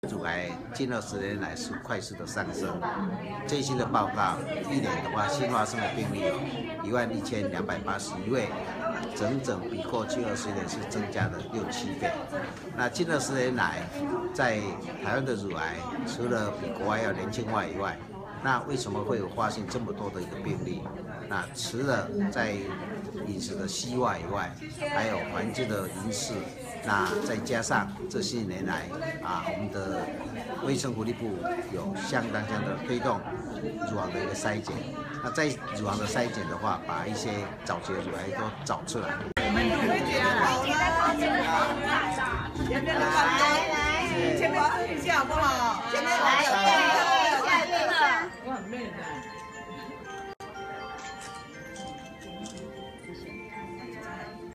乳癌近20年来是快速的上升。最新的报告，一年的话，新发生的病例有11281位，整整比过去20年是增加了6、7倍。那近20年来，在台湾的乳癌，除了比国外要年轻化以外，那为什么会有发现这么多的一个病例？那除了在饮食的西化以外，还有环境的因素，那再加上这些年来我们的卫生福利部有相当的推动乳房的一个筛检。那在乳房的筛检的话，把一些早期的乳癌都找出来。 我们乳会姐好了，前面来，前面试一下好不好？前面来。